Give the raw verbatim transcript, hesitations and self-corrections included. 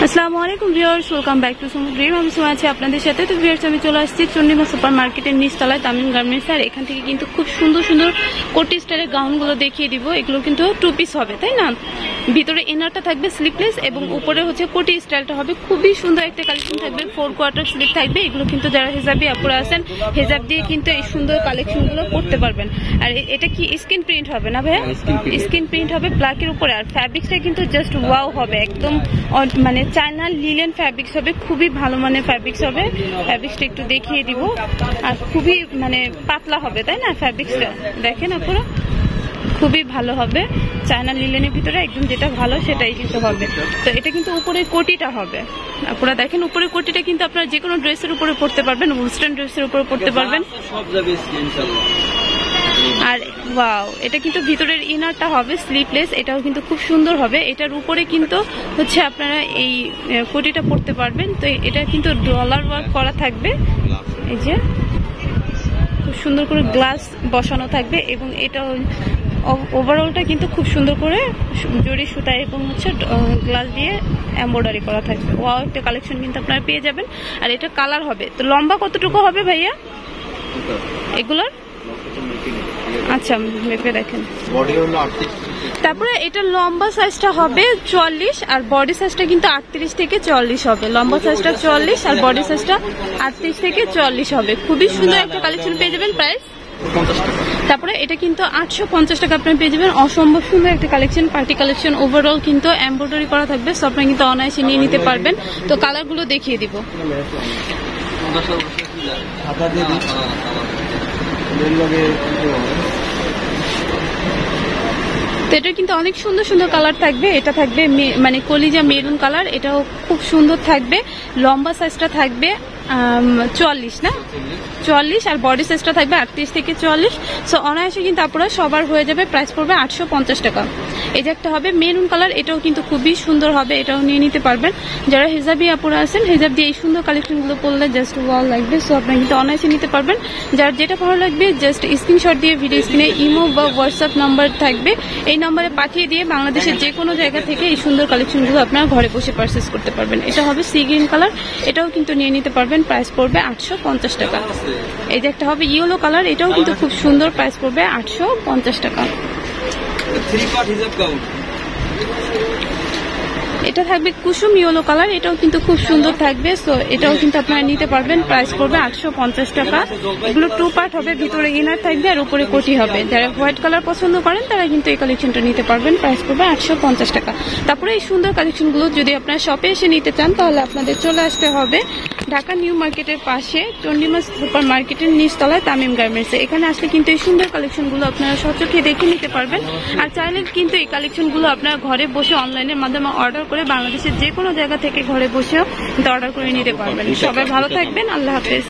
আসসালামু আলাইকুম viewers, welcome back to Sumu Dream. আমি সুমা আছি আপনাদের সাথে। তো ভিউয়ার্স, আমি চলে আসছি চন্ডিমা সুপার মার্কেটের নিচতলায় তামিম গার্মেন্টস। আর এখান থেকে কিন্তু খুব সুন্দর সুন্দর কোটি স্টাইলের গাউনগুলো দেখিয়ে দিব। এগুলো কিন্তু টু পিস হবে, তাই না? ভিতরে ইনারটা থাকবে স্লিপলেস এবং উপরে হচ্ছে কোটি স্টাইলটা হবে। খুবই সুন্দর একটা কালেকশন থাকবে, ফোর কোয়ার্টার স্লিপ থাকবে। এগুলো কিন্তু যারা হেজাবি আপুরা আছেন, হেজাব দিয়ে কিন্তু এই সুন্দর কালেকশনগুলো পড়তে পারবেন। আর এটা কি স্কিন প্রিন্ট হবে না ভাইয়া? স্কিন প্রিন্ট হবে ব্ল্যাকের উপরে। আর ফ্যাব্রিক্সটা কিন্তু জাস্ট ওয়াও হবে, একদম মানে চায়না লিলেন ফ্যাব্রিক্স হবে। খুবই ভালো মানের ফ্যাব্রিক্স হবে। ফ্যাব্রিক্সটা একটু দেখিয়ে দিব। আর খুবই মানে পাতলা হবে, তাই না? ফ্যাব্রিক্সটা দেখেন আপনারা, খুবই ভালো হবে। চায়না লিলেনের ভিতরে একদম যেটা ভালো সেটাই কিন্তু হবে। তো এটা কিন্তু উপরে কোটিটা হবে। আপনারা দেখেন উপরে কোটিটা কিন্তু আপনারা যে কোনো ড্রেসের উপরে পড়তে পারবেন, ওয়েস্টার্ন ড্রেসের উপরে পড়তে পারবেন। আর ওয়াও, এটা কিন্তু ভিতরের ইনারটা হবে স্লিপলেস। এটাও কিন্তু খুব সুন্দর হবে। এটার উপরে কিন্তু হচ্ছে আপনারা এই কোটিটা পড়তে পারবেন। তো এটা কিন্তু ডলার ওয়ার্ক করা থাকবে। এই যে খুব সুন্দর করে গ্লাস বসানো থাকবে এবং এটা ওভারঅলটা কিন্তু খুব সুন্দর করে জরি সুতা এবং হচ্ছে গ্লাস দিয়ে এমব্রয়ডারি করা থাকবে। ওয়াও, একটা কালেকশন কিন্তু আপনারা পেয়ে যাবেন। আর এটা কালার হবে। তো লম্বা কতটুকু হবে ভাইয়া এগুলোর? আচ্ছা, মেপে দেখেন। তারপরে এটা লম্বা সাইজটা হবে চুয়াল্লিশ আর বডি সাইজটা কিন্তু আটত্রিশ থেকে চুয়াল্লিশ হবে। লম্বা সাইজটা চুয়াল্লিশ আর বডি সাইজটা আটত্রিশ থেকে চুয়াল্লিশ হবে। খুবই সুন্দর একটা কালেকশন পেয়ে যাবেন। প্রাইস তারপরে এটা কিন্তু আটশো পঞ্চাশ টাকা আপনারা পেয়ে যাবেন। অসম্ভব সুন্দর একটা কালেকশন, পার্টি কালেকশন। ওভারঅল কিন্তু এমব্রয়ডারি করা থাকবে। সব আপনারা কিন্তু অনায়াসে নিয়ে নিতে পারবেন। তো কালারগুলো দেখিয়ে দিব। তো এটা কিন্তু অনেক সুন্দর সুন্দর কালার থাকবে। এটা থাকবে মানে কলিজা মেরুন কালার। এটাও খুব সুন্দর থাকবে। লম্বা সাইজটা থাকবে চুয়াল্লিশ না চুয়াল্লিশ আর বডি সাইজটা থাকবে আটত্রিশ থেকে চুয়াল্লিশ। সো অনায়াসে কিন্তু আপনারা সবার হয়ে যাবে। প্রাইস পড়বে আটশো পঞ্চাশ টাকা। এই যে একটা হবে মেরুন কালার, এটাও কিন্তু খুবই সুন্দর হবে। এটাও নিয়ে নিতে পারবেন। যারা হেজাবি আপুরা আছেন, হেজাব দিয়ে এই সুন্দর কালেকশনগুলো পরলে জাস্ট ওয়াও লাগবে। সো আপনারা কিন্তু অনায়াসে নিতে পারবেন। যার যেটা ভালো লাগবে জাস্ট স্ক্রিনশট দিয়ে ভিডিও স্ক্রিনে ইমো বা হোয়াটসঅ্যাপ নাম্বার থাকবে, এই নাম্বারে পাঠিয়ে দিয়ে বাংলাদেশের যে কোনো জায়গা থেকে এই সুন্দর কালেকশনগুলো আপনারা ঘরে বসে পারচেস করতে পারবেন। এটা হবে সি গ্রিন কালার, এটাও কিন্তু নিয়ে নিতে পারবেন। প্রাইস পড়বে আটশো পঞ্চাশ টাকা। এই যে একটা হবে ইয়েলো কালার, এটাও কিন্তু খুব সুন্দর। প্রাইস পড়বে আটশো পঞ্চাশ টাকা। এটা থাকবে কুসুম ইয়েলো কালার, এটাও কিন্তু খুব সুন্দর থাকবে। সো এটাও কিন্তু আপনারা নিতে পারবেন। প্রাইস পড়বে আটশো পঞ্চাশ টাকা। এগুলো টু পার্ট হবে, ভিতরে ইনার থাকবে আর উপরে কোটি হবে। যারা হোয়াইট কালার পছন্দ করেন তারা কিন্তু এই কালেকশনটা নিতে পারবেন। প্রাইস পড়বে আটশো পঞ্চাশ টাকা। তারপরে এই সুন্দর কালেকশনগুলো যদি আপনারা শপে এসে নিতে চান তাহলে আপনাদের চলে আসতে হবে ঢাকা নিউ মার্কেটের পাশে চন্ডিমা সুপার মার্কেটের নিচতলায় তামিম গার্মেন্টসে। এখানে আসলে কিন্তু এই সুন্দর কালেকশনগুলো আপনারা সচক্ষে দেখে নিতে পারবেন। আর চাইলে কিন্তু এই কালেকশনগুলো আপনারা ঘরে বসে অনলাইনের মাধ্যমে অর্ডার করে বাংলাদেশের যে কোনো জায়গা থেকে ঘরে বসেও অর্ডার করে নিতে পারবেন। সবাই ভালো থাকবেন। আল্লাহ হাফেজ।